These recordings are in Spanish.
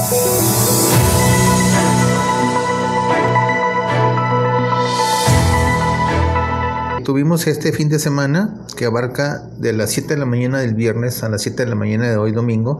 Tuvimos este fin de semana que abarca de las 7 de la mañana del viernes a las 7 de la mañana de hoy domingo,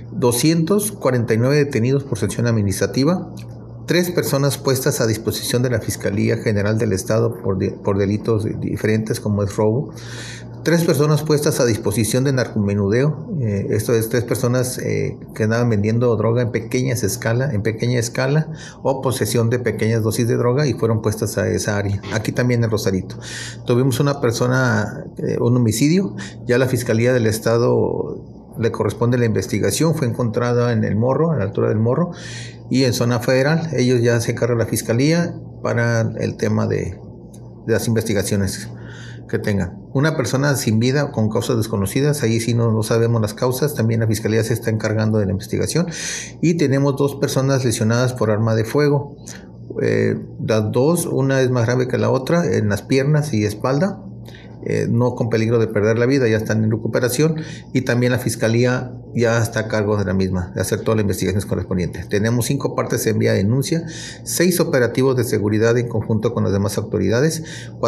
249 detenidos por sección administrativa, 3 personas puestas a disposición de la Fiscalía General del Estado por delitos diferentes como es robo, 3 personas puestas a disposición de narcomenudeo, esto es 3 personas que andaban vendiendo droga en pequeña escala o posesión de pequeñas dosis de droga y fueron puestas a esa área. Aquí también en Rosarito. Tuvimos una persona, un homicidio, ya la Fiscalía del Estado le corresponde la investigación, fue encontrada en el Morro, a la altura del Morro, y en zona federal. Ellos ya se encarga la Fiscalía para el tema de las investigaciones que tengan. Una persona sin vida con causas desconocidas, ahí sí no sabemos las causas, también la Fiscalía se está encargando de la investigación, y tenemos 2 personas lesionadas por arma de fuego. Las 2, una es más grave que la otra, en las piernas y espalda, no con peligro de perder la vida, ya están en recuperación, y también la Fiscalía ya está a cargo de la misma, de hacer todas las investigaciones correspondientes. Tenemos 5 partes en vía de denuncia, 6 operativos de seguridad en conjunto con las demás autoridades,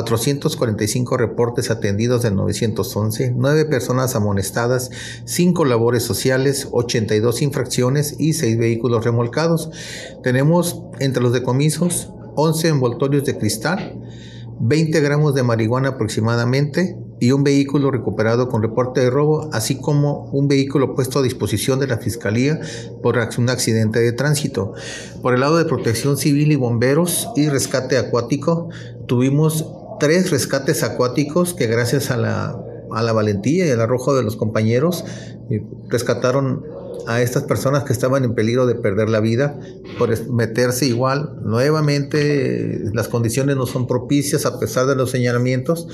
445 reportes atendidos del 911, 9 personas amonestadas, 5 labores sociales, 82 infracciones y 6 vehículos remolcados. Tenemos entre los decomisos 11 envoltorios de cristal, 20 gramos de marihuana aproximadamente y un vehículo recuperado con reporte de robo, así como un vehículo puesto a disposición de la Fiscalía por un accidente de tránsito. Por el lado de Protección Civil y Bomberos y Rescate Acuático, tuvimos 3 rescates acuáticos que gracias a la valentía y al arrojo de los compañeros rescataron a estas personas que estaban en peligro de perder la vida por meterse igual. Nuevamente las condiciones no son propicias a pesar de los señalamientos.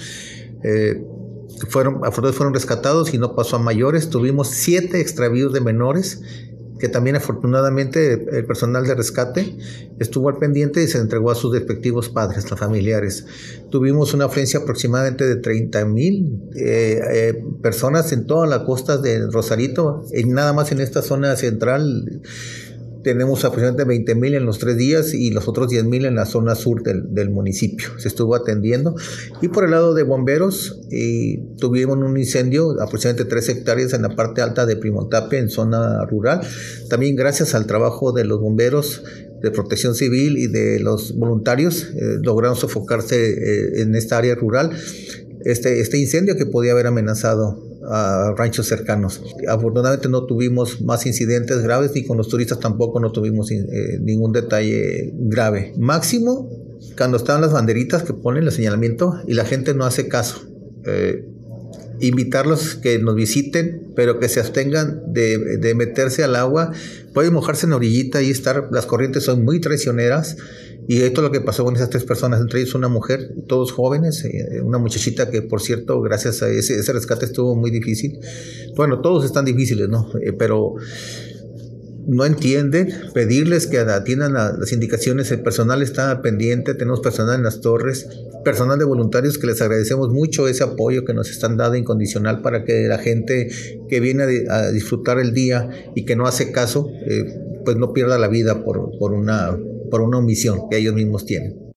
Fueron rescatados y no pasó a mayores. Tuvimos 7 extravíos de menores que también afortunadamente el personal de rescate estuvo al pendiente y se entregó a sus respectivos padres, los familiares. Tuvimos una afluencia aproximadamente de 30,000 personas en toda la costa de Rosarito, y nada más en esta zona central tenemos aproximadamente 20,000 en los 3 días y los otros 10,000 en la zona sur del municipio. Se estuvo atendiendo. Y por el lado de bomberos, tuvimos un incendio de aproximadamente 3 hectáreas en la parte alta de Primotape, en zona rural. También gracias al trabajo de los bomberos, de Protección Civil y de los voluntarios, lograron sofocarse en esta área rural este incendio que podía haber amenazado a ranchos cercanos. Afortunadamente no tuvimos más incidentes graves, ni con los turistas tampoco no tuvimos ningún detalle grave. Máximo cuando están las banderitas que ponen el señalamiento y la gente no hace caso. Invitarlos que nos visiten, pero que se abstengan de meterse al agua. Pueden mojarse en la orillita y estar, las corrientes son muy traicioneras. Y esto es lo que pasó con esas 3 personas, entre ellos una mujer, todos jóvenes, una muchachita que, por cierto, gracias a ese rescate estuvo muy difícil. Bueno, todos están difíciles, ¿no? Pero no entienden, pedirles que atiendan a las indicaciones. El personal está pendiente, tenemos personal en las torres, personal de voluntarios que les agradecemos mucho ese apoyo que nos están dando incondicional para que la gente que viene a disfrutar el día y que no hace caso, pues no pierda la vida por una omisión que ellos mismos tienen.